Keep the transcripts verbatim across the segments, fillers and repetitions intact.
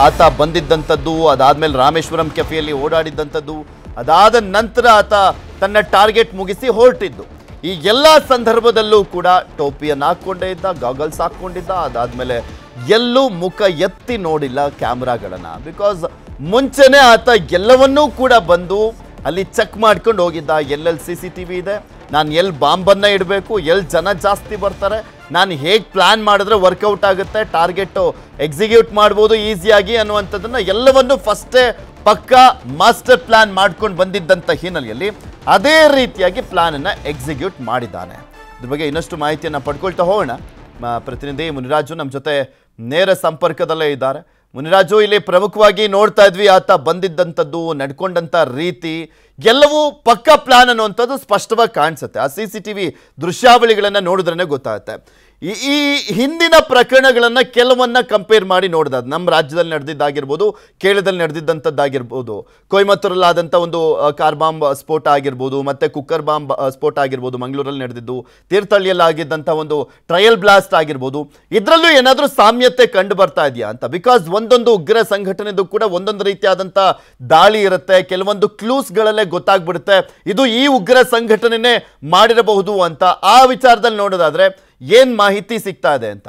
ಆತ ಬಂದಿದ್ದಂಥದ್ದು, ಅದಾದ್ಮೇಲೆ ರಾಮೇಶ್ವರಂ ಕೆಫೆಯಲ್ಲಿ ಓಡಾಡಿದ್ದಂಥದ್ದು, ಅದಾದ ನಂತರ ಆತ ತನ್ನ ಟಾರ್ಗೆಟ್ ಮುಗಿಸಿ ಹೊರಟಿದ್ದು. ಈ ಎಲ್ಲ ಸಂದರ್ಭದಲ್ಲೂ ಕೂಡ ಟೋಪಿಯನ್ನು ಹಾಕ್ಕೊಂಡೇ ಇದ್ದ, ಗಾಗಲ್ಸ್ ಹಾಕ್ಕೊಂಡಿದ್ದ. ಅದಾದ್ಮೇಲೆ ಎಲ್ಲೂ ಮುಖ ಎತ್ತಿ ನೋಡಿಲ್ಲ ಕ್ಯಾಮ್ರಾಗಳನ್ನ. ಬಿಕಾಸ್ ಮುಂಚೆನೆ ಆತ ಎಲ್ಲವನ್ನೂ ಕೂಡ ಬಂದು ಅಲ್ಲಿ ಚೆಕ್ ಮಾಡ್ಕೊಂಡು ಹೋಗಿದ್ದ. ಎಲ್ಲೆಲ್ಲಿ ಸಿ ಸಿ ಟಿ ವಿ ಇದೆ, ನಾನು ಎಲ್ಲಿ ಬಾಂಬನ್ನು ಇಡಬೇಕು, ಎಲ್ಲಿ ಜನ ಜಾಸ್ತಿ ಬರ್ತಾರೆ, ನಾನು ಹೇಗೆ ಪ್ಲ್ಯಾನ್ ಮಾಡಿದ್ರೆ ವರ್ಕೌಟ್ ಆಗುತ್ತೆ, ಟಾರ್ಗೆಟು ಎಕ್ಸಿಕ್ಯೂಟ್ ಮಾಡ್ಬೋದು ಈಸಿಯಾಗಿ ಅನ್ನುವಂಥದ್ದನ್ನು ಎಲ್ಲವನ್ನು ಫಸ್ಟೇ ಪಕ್ಕಾ ಮಾಸ್ಟರ್ ಪ್ಲ್ಯಾನ್ ಮಾಡ್ಕೊಂಡು ಬಂದಿದ್ದಂಥ ಹಿನ್ನೆಲೆಯಲ್ಲಿ ಅದೇ ರೀತಿಯಾಗಿ ಪ್ಲ್ಯಾನನ್ನು ಎಕ್ಸಿಕ್ಯೂಟ್ ಮಾಡಿದ್ದಾನೆ. ಇದ್ರ ಬಗ್ಗೆ ಇನ್ನಷ್ಟು ಮಾಹಿತಿಯನ್ನು ಪಡ್ಕೊಳ್ತಾ ಹೋಗೋಣ. ಪ್ರತಿನಿಧಿ ಮುನಿರಾಜು ನಮ್ಮ ಜೊತೆ ನೇರ ಸಂಪರ್ಕದಲ್ಲೇ ಇದ್ದಾರೆ. ಮುನಿರಾಜು, ಇಲ್ಲಿ ಪ್ರಮುಖವಾಗಿ ನೋಡ್ತಾ ಇದ್ವಿ ಆತ ಬಂದಿದ್ದಂಥದ್ದು, ನಡ್ಕೊಂಡಂಥ ರೀತಿ ಎಲ್ಲವೂ ಪಕ್ಕಾ ಪ್ಲಾನ್ ಅನ್ನುವಂಥದ್ದು ಸ್ಪಷ್ಟವಾಗಿ ಕಾಣಿಸುತ್ತೆ. ಆ ಸಿ ಸಿ ಟಿ ವಿ ದೃಶ್ಯಾವಳಿಗಳನ್ನು ನೋಡಿದ್ರೇ ಗೊತ್ತಾಗುತ್ತೆ. ಈ ಈ ಹಿಂದಿನ ಪ್ರಕರಣಗಳನ್ನು ಕೆಲವನ್ನ ಕಂಪೇರ್ ಮಾಡಿ ನೋಡಿದಾಗ ನಮ್ಮ ರಾಜ್ಯದಲ್ಲಿ ನಡೆದಿದ್ದಾಗಿರ್ಬೋದು, ಕೇರಳದಲ್ಲಿ ನಡೆದಿದ್ದಂಥದ್ದಾಗಿರ್ಬೋದು, ಕೊಯಮತ್ತೂರಲ್ಲಾದಂಥ ಒಂದು ಕಾರ್ ಬಾಂಬ್ ಸ್ಫೋಟ ಆಗಿರ್ಬೋದು, ಮತ್ತು ಕುಕ್ಕರ್ ಬಾಂಬ್ ಸ್ಫೋಟ ಆಗಿರ್ಬೋದು ಮಂಗಳೂರಲ್ಲಿ ನಡೆದಿದ್ದು, ತೀರ್ಥಹಳ್ಳಿಯಲ್ಲಿ ಆಗಿದ್ದಂಥ ಒಂದು ಟ್ರಯಲ್ ಬ್ಲಾಸ್ಟ್ ಆಗಿರ್ಬೋದು, ಇದರಲ್ಲೂ ಏನಾದರೂ ಸಾಮ್ಯತೆ ಕಂಡು ಬರ್ತಾ ಇದೆಯಾ ಅಂತ. ಬಿಕಾಸ್ ಒಂದೊಂದು ಉಗ್ರ ಸಂಘಟನೆದು ಕೂಡ ಒಂದೊಂದು ರೀತಿಯಾದಂಥ ದಾಳಿ ಇರುತ್ತೆ, ಕೆಲವೊಂದು ಕ್ಲೂಸ್ಗಳಲ್ಲೇ ಗೊತ್ತಾಗ್ಬಿಡುತ್ತೆ ಇದು ಈ ಉಗ್ರ ಸಂಘಟನೆನೇ ಮಾಡಿರಬಹುದು ಅಂತ. ಆ ವಿಚಾರದಲ್ಲಿ ನೋಡೋದಾದ್ರೆ ಏನ್ ಮಾಹಿತಿ ಸಿಗ್ತಾ ಇದೆ ಅಂತ?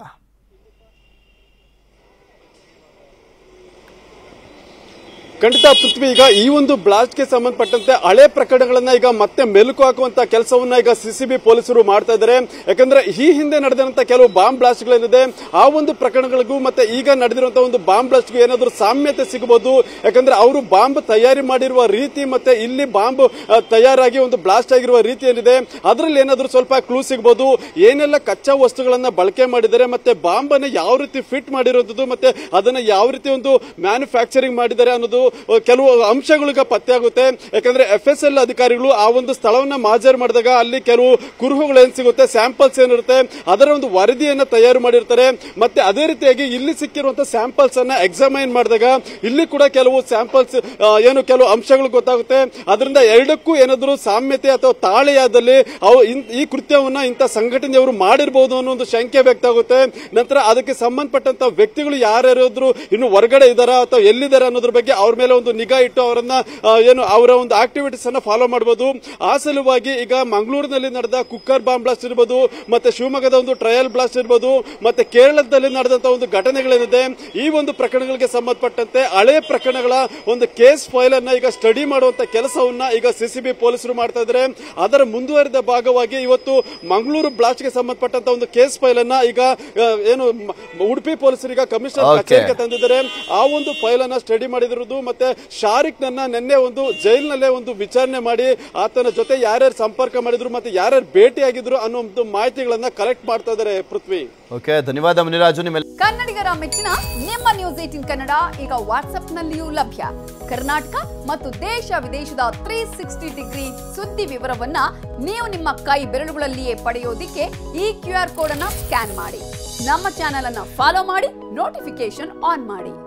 ಖಂಡಿತ ಪೃಥ್ವಿ, ಈಗ ಈ ಒಂದು ಬ್ಲಾಸ್ಟ್ಗೆ ಸಂಬಂಧಪಟ್ಟಂತೆ ಹಳೆ ಪ್ರಕರಣಗಳನ್ನ ಈಗ ಮತ್ತೆ ಮೆಲುಕು ಹಾಕುವಂತ ಕೆಲಸವನ್ನ ಈಗ ಸಿಸಿಬಿ ಪೊಲೀಸರು ಮಾಡ್ತಾ ಇದ್ದಾರೆ. ಯಾಕಂದ್ರೆ ಈ ಹಿಂದೆ ನಡೆದಂತ ಕೆಲವು ಬಾಂಬ್ ಬ್ಲಾಸ್ಟ್ಗಳೇನಿದೆ ಆ ಒಂದು ಪ್ರಕರಣಗಳಿಗೂ ಮತ್ತೆ ಈಗ ನಡೆದಿರುವಂತಹ ಒಂದು ಬಾಂಬ್ ಬ್ಲಾಸ್ಟ್ಗೂ ಏನಾದರೂ ಸಾಮ್ಯತೆ ಸಿಗಬಹುದು. ಯಾಕಂದ್ರೆ ಅವರು ಬಾಂಬ್ ತಯಾರಿ ಮಾಡಿರುವ ರೀತಿ ಮತ್ತೆ ಇಲ್ಲಿ ಬಾಂಬ್ ತಯಾರಾಗಿ ಒಂದು ಬ್ಲಾಸ್ಟ್ ಆಗಿರುವ ರೀತಿ ಏನಿದೆ ಅದರಲ್ಲಿ ಏನಾದರೂ ಸ್ವಲ್ಪ ಕ್ಲೂ ಸಿಗಬಹುದು. ಏನೆಲ್ಲ ಕಚ್ಚಾ ವಸ್ತುಗಳನ್ನ ಬಳಕೆ ಮಾಡಿದ್ದಾರೆ, ಮತ್ತೆ ಬಾಂಬ್ ಅನ್ನ ಯಾವ ರೀತಿ ಫಿಟ್ ಮಾಡಿರುವಂತದ್ದು, ಮತ್ತೆ ಅದನ್ನ ಯಾವ ರೀತಿ ಒಂದು ಮ್ಯಾನುಫ್ಯಾಕ್ಚರಿಂಗ್ ಮಾಡಿದ್ದಾರೆ ಅನ್ನೋದು ಕೆಲವು ಅಂಶಗಳಿಗೆ ಪತ್ತೆ ಆಗುತ್ತೆ. ಯಾಕಂದ್ರೆ ಎಫ್ ಎಸ್ ಎಲ್ ಅಧಿಕಾರಿಗಳು ಆ ಒಂದು ಸ್ಥಳವನ್ನ ಮಾಜರ್ ಮಾಡಿದಾಗ ಅಲ್ಲಿ ಕೆಲವು ಕುರುಹುಗಳು ಏನ್ ಸಿಗುತ್ತೆ, ಸ್ಯಾಂಪಲ್ಸ್ ಏನಿರುತ್ತೆ ಅದರ ಒಂದು ವರದಿಯನ್ನ ತಯಾರು ಮಾಡಿರ್ತಾರೆ. ಮತ್ತೆ ಅದೇ ರೀತಿಯಾಗಿ ಇಲ್ಲಿ ಸಿಕ್ಕಿರುವಂತಹ ಸ್ಯಾಂಪಲ್ಸ್ ಅನ್ನ ಎಕ್ಸಾಮೈನ್ ಮಾಡಿದಾಗ ಇಲ್ಲಿ ಕೂಡ ಕೆಲವು ಸ್ಯಾಂಪಲ್ಸ್ ಏನು ಕೆಲವು ಅಂಶಗಳು ಗೊತ್ತಾಗುತ್ತೆ. ಅದರಿಂದ ಎರಡಕ್ಕೂ ಏನಾದರೂ ಸಾಮ್ಯತೆ ಅಥವಾ ತಾಳೆಯಾದಲ್ಲಿ ಈ ಕೃತ್ಯವನ್ನ ಇಂಥ ಸಂಘಟನೆಯವರು ಮಾಡಿರಬಹುದು ಅನ್ನೋ ಒಂದು ಶಂಕೆ ವ್ಯಕ್ತ ಆಗುತ್ತೆ. ನಂತರ ಅದಕ್ಕೆ ಸಂಬಂಧಪಟ್ಟಂತ ವ್ಯಕ್ತಿಗಳು ಯಾರ್ಯಾರಾದ್ರೂ ಇನ್ನು ಹೊರಗಡೆ ಇದ್ದಾರಾ ಅಥವಾ ಎಲ್ಲಿದ್ದಾರೆ ಅನ್ನೋದ್ರ ಬಗ್ಗೆ ಅವ್ರ ಮೇಲೆ ಒಂದು ನಿಗಾ ಇಟ್ಟು ಅವರನ್ನ ಏನು ಅವರ ಒಂದು ಆಕ್ಟಿವಿಟೀಸ್ ಅನ್ನ ಫಾಲೋ ಮಾಡಬಹುದು. ಆ ಸಲುವಾಗಿ ಈಗ ಮಂಗಳೂರಿನಲ್ಲಿ ನಡೆದ ಕುಕ್ಕರ್ ಬಾಂಬ್ ಬ್ಲಾಸ್ಟ್ ಇರಬಹುದು, ಮತ್ತೆ ಶಿವಮೊಗ್ಗದ ಒಂದು ಟ್ರಯಲ್ ಬ್ಲಾಸ್ಟ್ ಇರಬಹುದು, ಮತ್ತೆ ಕೇರಳದಲ್ಲಿ ನಡೆದಂತಹ ಒಂದು ಘಟನೆಗಳೇನಿದೆ ಈ ಒಂದು ಪ್ರಕರಣಗಳಿಗೆ ಸಂಬಂಧಪಟ್ಟಂತೆ ಹಳೆ ಪ್ರಕರಣಗಳ ಒಂದು ಕೇಸ್ ಫೈಲ್ ಅನ್ನ ಈಗ ಸ್ಟಡಿ ಮಾಡುವಂತ ಕೆಲಸವನ್ನ ಈಗ ಸಿಸಿಬಿ ಪೊಲೀಸರು ಮಾಡ್ತಾ ಇದ್ದಾರೆ. ಅದರ ಮುಂದುವರಿದ ಭಾಗವಾಗಿ ಇವತ್ತು ಮಂಗಳೂರು ಬ್ಲಾಸ್ಟ್ಗೆ ಸಂಬಂಧಪಟ್ಟಂತ ಒಂದು ಕೇಸ್ ಫೈಲ್ ಅನ್ನ ಈಗ ಏನು ಉಡುಪಿ ಪೊಲೀಸರು ಈಗ ಕಮಿಷನರ್ ಕಚೇರಿಗೆ ತಂದಿದ್ದಾರೆ. ಆ ಒಂದು ಫೈಲ್ ಅನ್ನ ಸ್ಟಡಿ ಮಾಡಿದಿರುವುದು ಮತ್ತೆ ಶಾರಿಕ್ ನನ್ನ ನಿನ್ನೆ ಒಂದು ಜೈಲಿನಲ್ಲೇ ಒಂದು ವಿಚಾರಣೆ ಮಾಡಿ ಆತನ ಜೊತೆ ಯಾರ್ಯಾರು ಸಂಪರ್ಕ ಮಾಡಿದ್ರು ಮತ್ತೆ ಯಾರ್ಯಾರು ಭೇಟಿಯಾಗಿದ್ರು ಅನ್ನೋ ಒಂದು ಮಾಹಿತಿಗಳನ್ನ ಕಲೆಕ್ಟ್ ಮಾಡ್ತಾ ಇದ್ದಾರೆ. ಪೃಥ್ವಿ, ಓಕೆ, ಧನ್ಯವಾದ ಮುನಿರಾಜು. ನಿಮ್ಮ ಕನ್ನಡಿಗರ ಮೆಚ್ಚಿನ ನಿಮ್ಮ ನ್ಯೂಸ್ ಏಟೀನ್ ಕನ್ನಡ ಈಗ ವಾಟ್ಸ್ಆಪ್ ನಲ್ಲಿಯೂ ಲಭ್ಯ. ಕರ್ನಾಟಕ ಮತ್ತು ದೇಶ ವಿದೇಶದ ತ್ರೀ ಸಿಕ್ಸ್ಟಿ ಡಿಗ್ರಿ ಸುದ್ದಿ ವಿವರವನ್ನ ನೀವು ನಿಮ್ಮ ಕೈ ಬೆರಳುಗಳಲ್ಲಿಯೇ ಪಡೆಯೋದಿಕ್ಕೆ ಈ ಕ್ಯೂ ಆರ್ ಕೋಡ್ ಅನ್ನ ಸ್ಕ್ಯಾನ್ ಮಾಡಿ, ನಮ್ಮ ಚಾನೆಲ್ ಅನ್ನ ಫಾಲೋ ಮಾಡಿ, ನೋಟಿಫಿಕೇಶನ್ ಆನ್ ಮಾಡಿ.